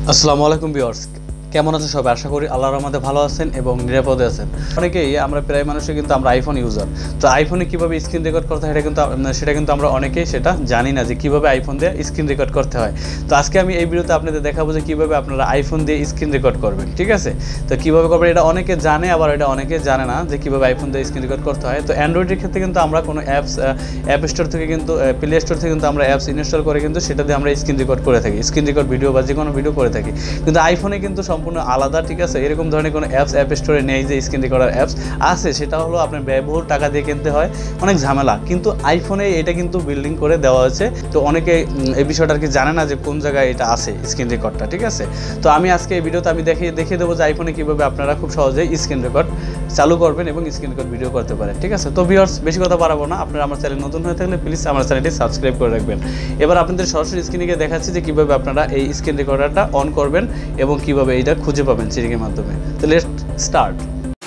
আসসালামু আলাইকুম ভিউয়ার্স, কেমন আছেন সবাই? আশা করি আল্লাহর রহমতে ভালো আছেন এবং নিরাপদে আছেন। অনেকেই আমরা প্রায় মানুষই কিন্তু আমরা আইফোন ইউজার। তো আইফোনে কীভাবে স্ক্রিন রেকর্ড করতে হয় সেটা কিন্তু আমরা অনেকেই সেটা জানি না যে কীভাবে আইফোন দিয়ে স্ক্রিন রেকর্ড করতে হয়। তো আজকে আমি এই ভিডিওতে আপনাদের দেখাবো যে কীভাবে আপনারা আইফোন দিয়ে স্ক্রিন রেকর্ড করবেন। ঠিক আছে, তো কীভাবে করবেন এটা অনেকে জানে, আবার এটা অনেকে জানে না যে কীভাবে আইফোন দিয়ে স্ক্রিন রেকর্ড করতে হয়। তো অ্যান্ড্রয়েডের ক্ষেত্রে কিন্তু আমরা কোনো অ্যাপ স্টোর থেকে কিন্তু প্লে স্টোর থেকে কিন্তু আমরা অ্যাপস ইনস্টল করে কিন্তু সেটা দিয়ে আমরা স্ক্রিন রেকর্ড করে থাকি, স্ক্রিন রেকর্ড ভিডিও বা যে কোনো ভিডিও করে থাকি। কিন্তু আইফোনে কিন্তু সম্পূর্ণ আলাদা। ঠিক আছে, এরকম ধরনের কোনো অ্যাপ স্টোরে নেই যে স্ক্রিন রেকর্ডার অ্যাপস আছে, সেটা হলো আপনার ব্যয়বহুল টাকা দিয়ে কিনতে হয়, অনেক ঝামেলা। কিন্তু আইফোনে এটা কিন্তু বিল্ডিং করে দেওয়া হয়েছে। তো অনেকে এই বিষয়টা আর কি জানে না যে কোন জায়গায় এটা আছে স্ক্রিন রেকর্ডটা। ঠিক আছে, তো আমি আজকে এই ভিডিওতে আমি দেখিয়ে দেবো যে আইফোনে কীভাবে আপনারা খুব সহজেই স্ক্রিন রেকর্ড চালু করবেন এবং স্ক্রিন রেকর্ড ভিডিও করতে পারেন। ঠিক আছে, তো ভিউয়ার্স বেশি কথা বাড়াবো না, আপনারা আমার চ্যানেল নতুন হয়ে থাকলে প্লিজ আমার চ্যানেলটি সাবস্ক্রাইব করে রাখবেন। এবার আপনাদের সরাসরি স্ক্রিনে গিয়ে দেখাচ্ছি যে কীভাবে আপনারা এই স্ক্রিন রেকর্ডারটা অন করবেন এবং কীভাবে এইটা খুঁজে পাবেন সেটিংয়ের মাধ্যমে। তো লেটস স্টার্ট।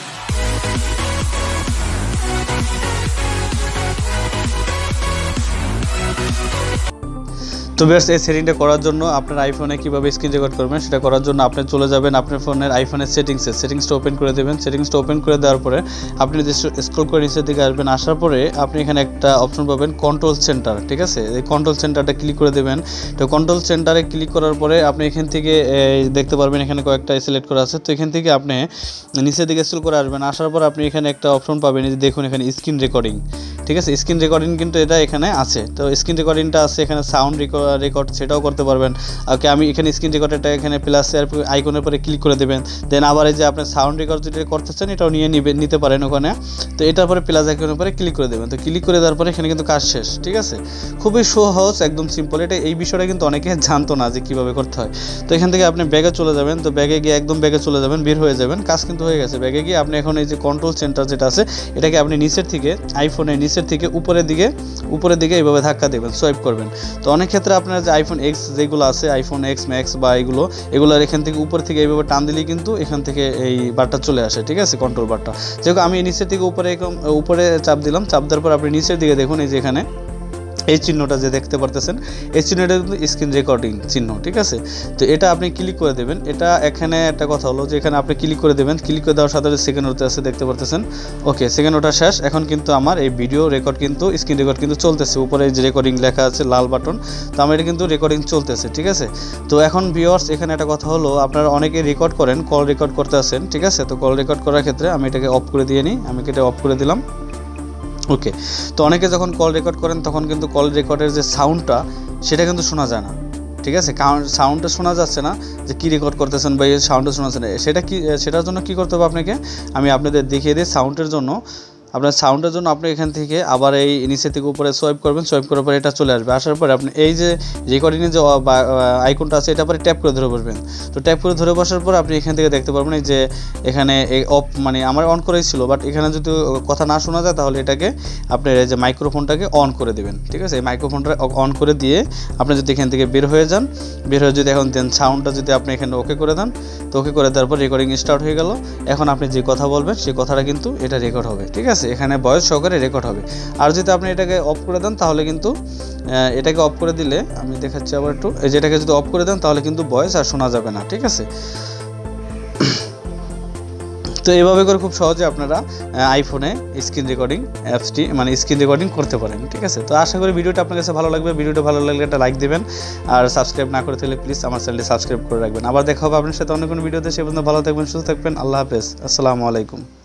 তো ভিউয়ার্স, এই সেটিংটা করার জন্য আপনার আইফোনে কীভাবে স্ক্রিন রেকর্ড করবেন সেটা করার জন্য আপনি চলে যাবেন আপনার ফোনের আইফোনের সেটিংসটা ওপেন করে দেবেন। সেটিংসটা ওপেন করে দেওয়ার পরে আপনি যদি স্ক্রল করে নিচের দিকে আসবেন, আসার পরে আপনি এখানে একটা অপশন পাবেন কন্ট্রোল সেন্টার। ঠিক আছে, এই কন্ট্রোল সেন্টারটা ক্লিক করে দেবেন। তো কন্ট্রোল সেন্টারে ক্লিক করার পরে আপনি এখান থেকে দেখতে পারবেন এখানে কয়েকটা সিলেক্ট করা আছে। তো এখান থেকে আপনি নিচের দিকে স্ক্রল করে আসবেন, আসার পর আপনি এখানে একটা অপশন পাবেন, এই যে দেখুন এখানে স্ক্রিন রেকর্ডিং। ঠিক আছে, স্ক্রিন রেকর্ডিং কিন্তু এটা এখানে আছে। তো স্ক্রিন রেকর্ডিংটা আছে এখানে, সাউন্ড রেকর্ড সেটাও করতে পারবেন। ওকে, আমি এখানে স্ক্রিন রেকর্ডারটা এখানে প্লাস আইকনের পরে ক্লিক করে দেবেন। দেন আবার এই যে আপনি সাউন্ড রেকর্ড যেটা করতেছেন এটাও নিতে পারেন ওখানে। তো এটার পরে প্লাস আইকনের পরে ক্লিক করে দেবেন। তো ক্লিক করে দেওয়ার পরে এখানে কিন্তু কাজ শেষ। ঠিক আছে, খুবই সহজ, একদম সিম্পল। এই বিষয়টা কিন্তু অনেকে জানতো না যে কীভাবে করতে হয়। তো এখান থেকে আপনি ব্যাগে চলে যাবেন। তো ব্যাগে গিয়ে একদম ব্যাগে চলে যাবেন, বের হয়ে যাবেন, কাজ কিন্তু হয়ে গেছে। ব্যাগে গিয়ে আপনি এখন এই যে কন্ট্রোল সেন্টার যেটা আছে এটাকে আপনি নিচের থেকে আইফোনের নিচের থেকে উপরের দিকে এইভাবে ধাক্কা দেবেন, সোয়াইপ করবেন। তো অনেক ক্ষেত্রে আপনার যে আইফোন এক্স যেগুলো আছে, আইফোন এক্স ম্যাক্স বা এগুলোর এখান থেকে উপর থেকে এইভাবে টান দিলেই কিন্তু এখান থেকে এই বারটা চলে আসে। ঠিক আছে, কন্ট্রোল বারটা। যেহেতু আমি নিচের থেকে উপরে চাপ দিলাম, চাপ দেওয়ার পর আপনি নিচের দিকে দেখুন এই যে এখানে এই চিহ্নটা যে দেখতে পারতেছেন, এই চিহ্নটা কিন্তু স্ক্রিন রেকর্ডিং চিহ্ন। ঠিক আছে, তো এটা আপনি ক্লিক করে দেবেন। এটা এখানে একটা কথা হলো যে এখানে আপনি ক্লিক করে দেবেন, ক্লিক করে দেওয়ার সাথে সেকেন্ড ওটা আছে দেখতে পারতেছেন। ওকে, সেকেন্ড ওটা শেষ। এখন কিন্তু আমার এই ভিডিও রেকর্ড কিন্তু স্ক্রিন রেকর্ড কিন্তু চলতেছে। উপরে যে রেকর্ডিং লেখা আছে লাল বাটন, তো আমার এটা কিন্তু রেকর্ডিং চলতেছে। ঠিক আছে, তো এখন ভিউয়ার্স এখানে একটা কথা হলো, আপনারা অনেকে রেকর্ড করেন, কল রেকর্ড করতে আসেন। ঠিক আছে, তো কল রেকর্ড করার ক্ষেত্রে আমি এটাকে অফ করে দিয়ে নিই, আমি এটা অফ করে দিলাম। ওকে, তো অনেকে যখন কল রেকর্ড করেন তখন কিন্তু কল রেকর্ডের যে সাউন্ডটা সেটা কিন্তু শোনা যায় না। ঠিক আছে, সাউন্ডটা শোনা যাচ্ছে না যে কী রেকর্ড করতেছেন বা এই সাউন্ডটা শোনা যাচ্ছে না। সেটার জন্য কী করতে হবে আপনাকে, আমি আপনাদের দেখিয়ে দিই। সাউন্ডের জন্য আপনি এখান থেকে আবার এই নিচের থেকে উপরে সোয়াইপ করবেন, সোয়াইপ করার পরে এটা চলে আসবে। আসার পরে আপনি এই যে রেকর্ডিংয়ের যে আইকনটা আছে এটা পরে ট্যাপ করে ধরে বসবেন। তো ট্যাপ করে ধরে বসার পর আপনি এখান থেকে দেখতে পারবেন এই যে এখানে অফ মানে আমার অন করেই ছিল, বাট এখানে যদি কথা না শোনা যায় তাহলে এটাকে আপনার এই যে মাইক্রোফোনটাকে অন করে দেবেন। ঠিক আছে, এই মাইক্রোফোনটা অন করে দিয়ে আপনি যদি এখান থেকে বের হয়ে যান, বের হয়ে যদি এখন দেন সাউন্ডটা যদি আপনি এখানে ওকে করে দেন, তো ওকে করে দেওয়ার পর রেকর্ডিং স্টার্ট হয়ে গেল। এখন আপনি যে কথা বলবেন সেই কথাটা কিন্তু এটা রেকর্ড হবে। ঠিক আছে, এখানে ভয়েস সহকারে রেকর্ড হবে। আর যদি আপনি এটাকে অফ করে দেন তাহলে কিন্তু এটাকে অফ করে দিলে, আমি দেখাচ্ছি আবার একটু, এই যেটাকে যদি অফ করে দেন তাহলে কিন্তু ভয়েস আর শোনা যাবে না। ঠিক আছে, তো এইভাবে করে খুব সহজে আপনারা আইফোনে স্ক্রিন রেকর্ডিং অ্যাপসটি মানে স্ক্রিন রেকর্ডিং করতে পারেন। ঠিক আছে, তো আশা করি ভিডিওটা আপনার কাছে ভালো লাগবে। ভিডিওটা ভালো লাগলে একটা লাইক দেবেন, আর সাবস্ক্রাইব না করে থাকলে প্লিজ আমার চ্যানেলটি সাবস্ক্রাইব করে রাখবেন। আবার দেখা হবে আপনার সাথে অন্য কোনো ভিডিওতে। সে পর্যন্ত ভালো থাকবেন, সুস্থ থাকবেন। আল্লাহ হাফেজ, আসসালামু আলাইকুম।